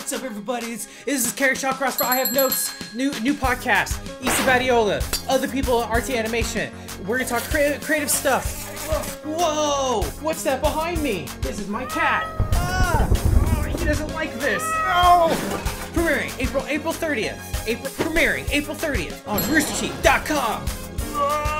What's up, everybody? This is Carrie Shawcross for I Have Notes, new podcast. Issa Badiola, other people at RT Animation. We're gonna talk creative stuff. Whoa! What's that behind me? This is my cat. Oh, he doesn't like this. No! Premiering April 30th. Premiering April 30th on roosterteeth.com.